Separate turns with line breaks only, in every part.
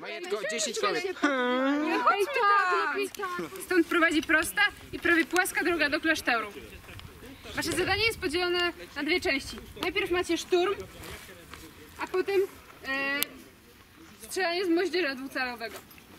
Majetko, 10 kobiet.
Stąd prowadzi prosta i prawie płaska droga do klasztoru. Wasze zadanie jest podzielone na dwie części. Najpierw macie szturm, a potem strzelanie z moździerza dwucelowego.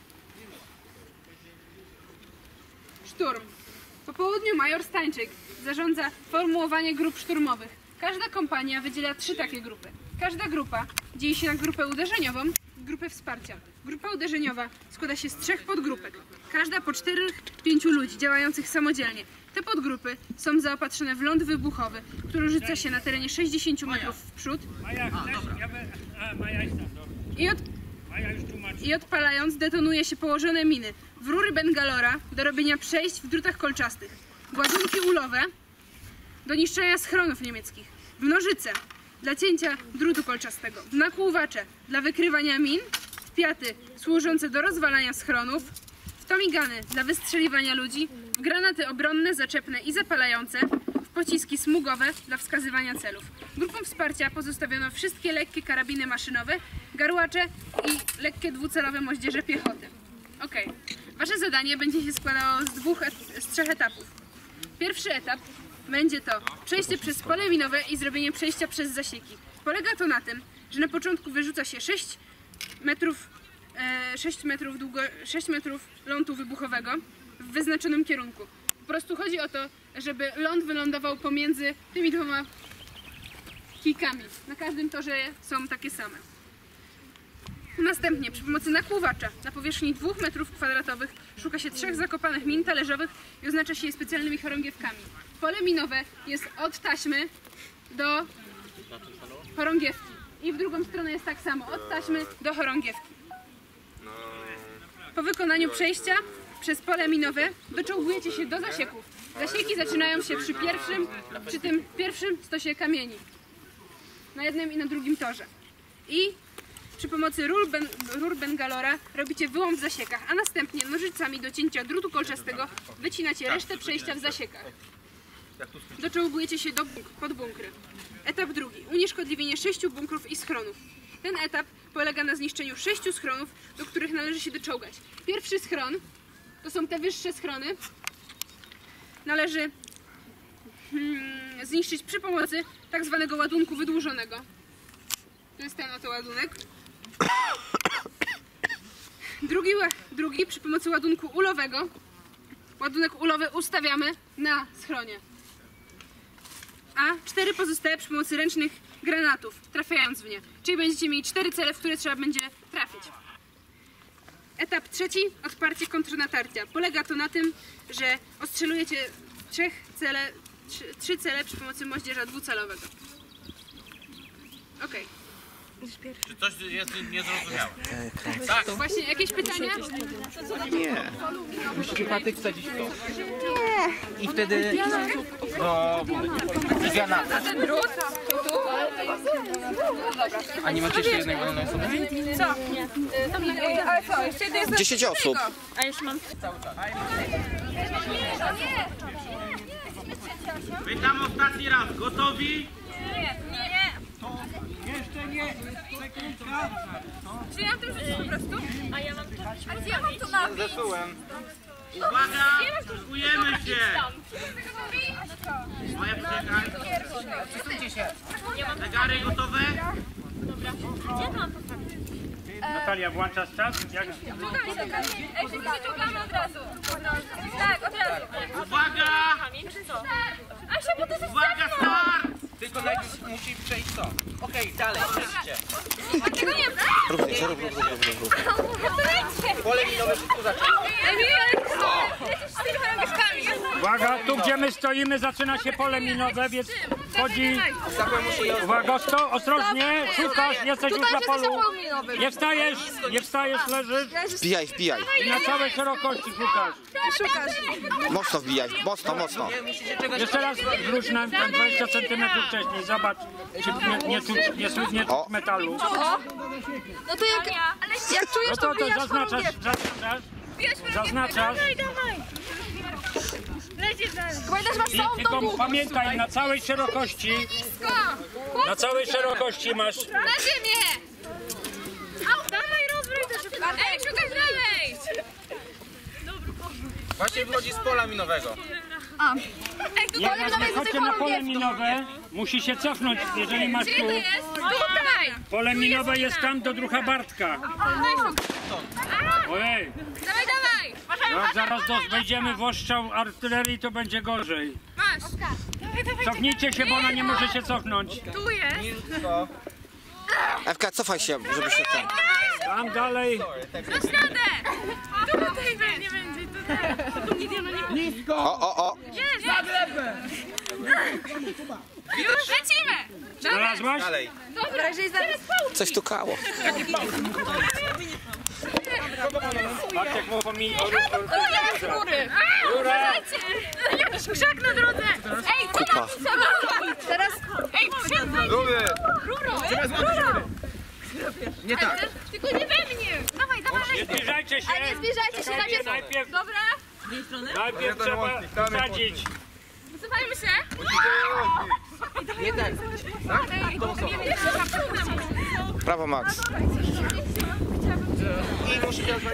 Szturm. Po południu major Stańczyk zarządza formułowanie grup szturmowych. Każda kompania wydziela 3 takie grupy. Każda grupa dzieli się na grupę uderzeniową i grupę wsparcia. Grupa uderzeniowa składa się z 3 podgrupek. Każda po 4-5 ludzi działających samodzielnie. Te podgrupy są zaopatrzone w ląd wybuchowy, który rzuca się na terenie 60 metrów w przód i odpalając detonuje się położone miny w rury Bengalora do robienia przejść w drutach kolczastych, w ładunki ulowe do niszczenia schronów niemieckich, w nożyce dla cięcia drutu kolczastego, w nakłuwacze dla wykrywania min, w piaty służące do rozwalania schronów, w tomigany dla wystrzeliwania ludzi, w granaty obronne, zaczepne i zapalające, w pociski smugowe dla wskazywania celów. Grupom wsparcia pozostawiono wszystkie lekkie karabiny maszynowe, garłacze i lekkie dwucelowe moździerze piechoty. Ok. Wasze zadanie będzie się składało z 3 etapów. Pierwszy etap będzie to przejście przez pole minowe i zrobienie przejścia przez zasieki. Polega to na tym, że na początku wyrzuca się 6 metrów lądu wybuchowego w wyznaczonym kierunku. Po prostu chodzi o to, żeby ląd wylądował pomiędzy tymi 2 kijkami. Na każdym torze są takie same. Następnie przy pomocy nakłuwacza na powierzchni 2 metrów kwadratowych szuka się 3 zakopanych min talerzowych i oznacza się je specjalnymi chorągiewkami. Pole minowe jest od taśmy do chorągiewki i w drugą stronę jest tak samo, od taśmy do chorągiewki. Po wykonaniu przejścia przez pole minowe doczołgujecie się do zasieków. Zasieki zaczynają się przy tym pierwszym stosie kamieni na jednym i na drugim torze. I przy pomocy rur Bengalora robicie wyłom w zasiekach, a następnie nożycami do cięcia drutu kolczastego wycinacie resztę przejścia w zasiekach. Doczołgujecie się pod bunkry. Etap drugi. Unieszkodliwienie 6 bunkrów i schronów. Ten etap polega na zniszczeniu 6 schronów, do których należy się doczołgać. Pierwszy schron, to są te wyższe schrony, należy zniszczyć przy pomocy tak zwanego ładunku wydłużonego. To jest ten oto ładunek. Drugi przy pomocy ładunku ulowego. Ładunek ulowy ustawiamy na schronie. A 4 pozostałe przy pomocy ręcznych granatów, trafiając w nie. Czyli będziecie mieli 4 cele, w które trzeba będzie trafić. Etap trzeci, odparcie kontrnatarcia. Polega to na tym, że ostrzelujecie 3 cele przy pomocy moździerza dwucelowego. Okej.
Czy coś jest niezrozumiałe?
Tak. Właśnie, jakieś pytania?
Nie. Musicie patyk wsadzić w to. Nie. I wtedy... No... I granatę.
Ten drut?
A nie macie jeszcze jednego na osobę?
Co? Ale co? Jeszcze jeden jest
10 osób.
A już mam...
Pytam ostatni raz, gotowi?
Jeszcze nie! Sekundka!
Czy ja mam to rzucić po prostu?
A ja mam to
A gdzie ja mam to nabić?
Zepsułem.
Uwaga! Szykujemy się! Moja poczekaj.
Przesuńcie się.
Zegary gotowe?
Gdzie mam?
Natalia, włączasz czas? Jak...
Ej, wszyscy wyciągamy od razu. Tak, od razu.
Uwaga!
Asia, bo to jest
Uwaga, start!
Tylko najpierw musi przejść to. Okej, dalej, przejdźcie.
tego nie ma.
Rób. Pole minowe wszystko zaczęło.
Lecisz z tymi chorągiewkami.
Uwaga, tu gdzie my stoimy zaczyna się pole minowe, więc wchodzi... Uwaga, ostrożnie, szukasz, jesteś już na polu. Nie wstajesz, leżysz
Wbijaj.
i na całej szerokości szukasz.
Mocno wbijaj, mocno.
Jeszcze raz wróć na 20 cm wcześniej, zobacz, czy nie słyszysz metalu.
No to jak czujesz,
No to zaznaczasz.
Lecisz dalej. Pamiętasz, masz całą
Tylko
tą
pamiętaj, na całej szerokości masz...
Na ziemię! Au, dawaj, rozbrój to szybko. Ej, szukaj dalej!
Właśnie wychodzi z pola minowego.
Jak chodźcie na pole minowe, musi się cofnąć, jeżeli masz tu.
Jest tutaj!
Pole minowe jest tam do drucha Bartka. Ojej,
Dawaj, dawaj!
jak zaraz wejdziemy w ostrzał artylerii, to będzie gorzej.
Masz!
Cofnijcie się, bo ona nie może się cofnąć.
Tu jest!
Nisko.
Ewka, cofaj się, żeby się ten...
Tam dalej.
Dasz radę! Tutaj nie będzie, tutaj!
O.
Jest! Już lecimy!
Znalazłaś?
Dalej.
Dobra, jeżeli zaraz
Coś tukało.
Patrz jak mu pomi...
góry!
Rura!
Jakiś krzak na drodze! Ej,
Kupa.
teraz... Ej, przed
Rury.
rurą!
Nie tak.
Tylko nie we mnie! Dawaj, dawaj!
Nie zbliżajcie się!
Nie zbliżajcie się,
Czekajcie,
najpierw... Dobra,
najpierw trzeba wsadzić.
wycofajmy się!
Nie tak.
Brawo, Max.
I musi się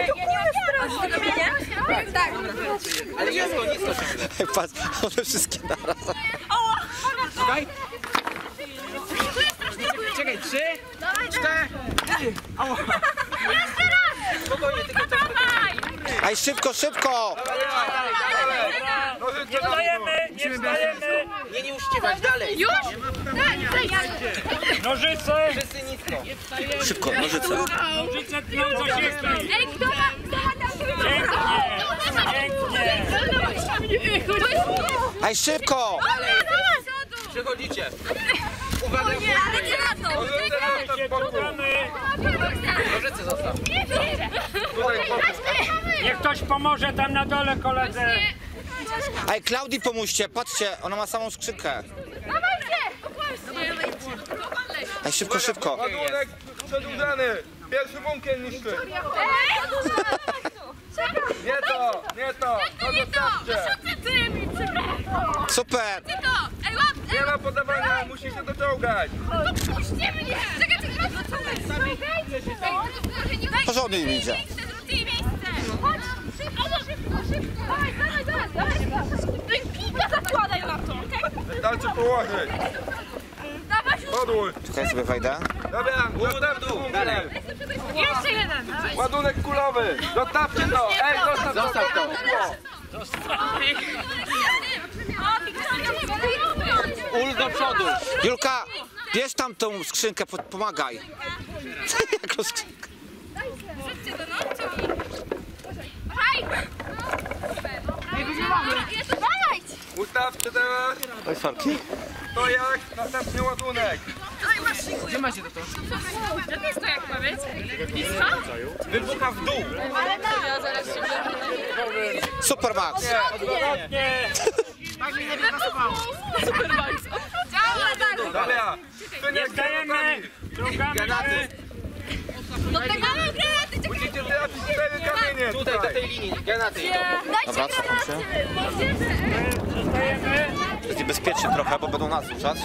Tak.
Ale nisko ciągle.
Patrz, one wszystkie naraz.
Czekaj. Czekaj, 3, 4.
Jeszcze raz!
Spokojnie, tylko to.
Aj, szybko, szybko!
Nie wstajemy, nie wstajemy!
Nie uściwać, dalej.
Już? Tak,
Nożyce!
Wszyscy nisko.
Szybko, nożyce.
Nożyce tną zasieki!
Ej, kto ma
Pięknie!
Aj, szybko!
Przechodzicie. Uwaga. Nożyce zostaw.
Niech ktoś pomoże tam na dole koledze!
Aj, Klaudii pomóżcie, patrzcie, ona ma samą skrzynkę. Aj, szybko, szybko.
Ładunek przedłużany! Pierwszy bunkier niszczy! Nie to! Nie to! To zostawcie!
Super!
Ej, łap!
Nie ma podawania! Musi się dociągać!
Puśćcie mnie! Czekaj,
Porządnie im idzie.
Zrób miejsce! Chodź! Szybko! Dawaj! Ten kika zakładaj na to, okej?
Wystarczy położyć!
Dawaj,
Podłóż!
Czekaj, sobie wejdę.
Dobra, następny bunkier!
jeszcze jeden!
Ładunek kulowy! Zostawcie to! Ej, zostaw to!
Ul do przodu.
Julka, bierz tam tą skrzynkę, pomagaj. Jaką skrzynkę?
Hej!
Ustawcie teraz!
Oj, sorki.
To jak? Następny ładunek!
Gdzie macie to?
To jest to jak ma być?
Wybucha w dół.
Super, Max.
Nie!
Dobra!
Nie wstajemy! Ciągamy się!
No tego mam granaty!
Musicie trafić 4 kamienie!
Tutaj, do tej linii. Granaty idą.
Dobra, cofam się.
Wstajemy!
Jest niebezpiecznie trochę, bo będą nas czas.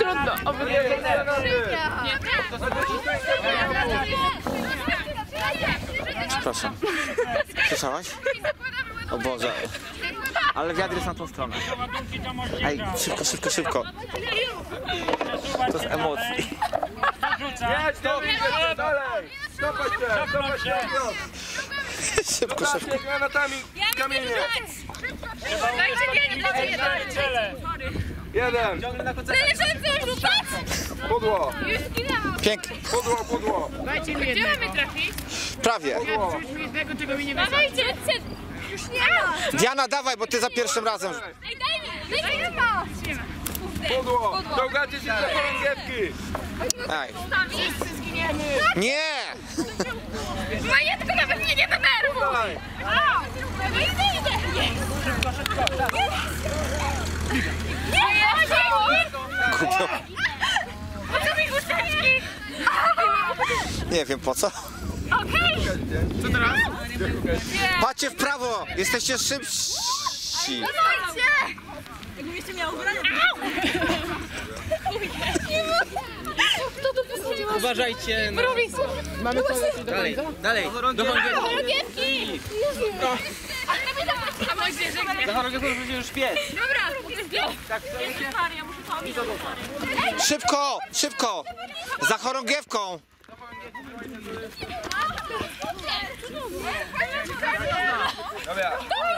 Przepraszam. Słyszałaś? O Boże. Ale wiatr jest na tą stronę.
Ładunki do
Ej,
moździerza!
szybko, szybko, szybko. To z emocji.
Dorzucam!
Jedź, dobrze, dalej! Stopać się! Stopać się!
Szybko, szybko.
Zostawcie granatami kamienie!
Cele!
Jeden!
Ciągle na końcu.
Pudło!
Pięknie.
Pudło!
Gdzie mamy trafić?
Prawie.
Dawajcie! Już nie ma!
Diana, dawaj, bo ty za pierwszym razem.
Ej, daj mi! Nie ma!
Pudło! Ciągacie się za chorągiewki!
Aj. Nie!
Majetko nawet mnie nie denerwuj!
Dawaj!
No i wyjdę! Nie!
Głupio.
Po co mi chusteczki?
Nie wiem po co.
Okej!
Patrzcie w prawo! Jesteście szybsi.
Dawajcie!
Jakbym jeszcze miał ubrania.
Kto to postawił?
Uważajcie. Mamy co dalej. Dalej. Do chorągiewki. Za chorągiewką będzie już pies.
Szybko, szybko! Za chorągiewką!
Dobra.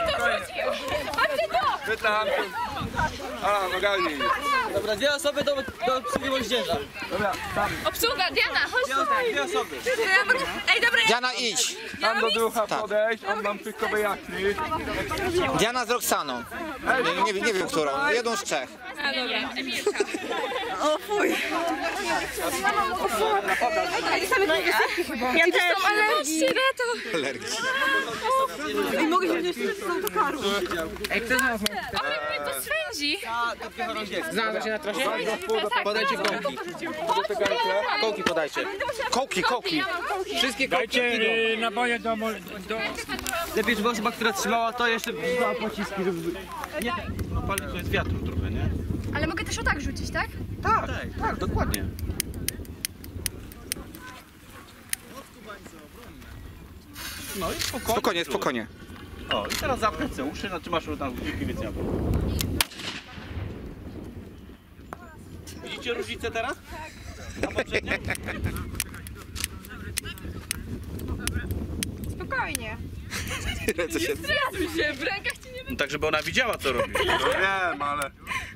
Pytam. A, nogami.
Dobra, 2 osoby do obsługi moździerza.
Dobra, tam.
Obsługa, Diana, chodź tutaj.
2 osoby.
Ej, dobra,
Diana, idź!
Tam do ducha podejść, on nam tylko wyjaśni.
Diana z Roxaną. Nie wiem którą, jedną z 3.
ja też mam alergii.
Alergii.
Ej, kto z nas ma?
Mnie to swędzi.
Znalazła się na trasie? Podajcie kołki. Kołki podajcie.
Kołki.
Wszystkie kołki.
Dajcie naboje do...
Lepiej, żeby osoba, która trzymała to jeszcze 2 pociski, żeby... Nie, no pali to jest wiatru trochę, nie?
Ale mogę też o tak rzucić, tak?
Tak, dokładnie. No i spokojnie.
Spokojnie.
O, i teraz zapnę te uszy, no czy masz tam wilki, więc ja widzicie różnicę teraz? A poprzednio?
Spokojnie.
Co się...
No tak, żeby ona widziała, co robi.
No wiem, ale...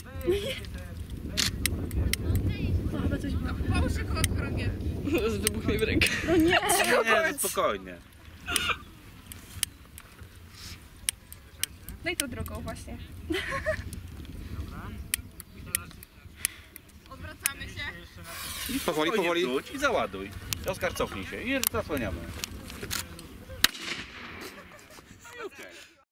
Nie, spokojnie.
Daj tą drogą właśnie.
Powoli.
Wrzuć i załaduj. Oskar, cofnij się i zasłaniamy.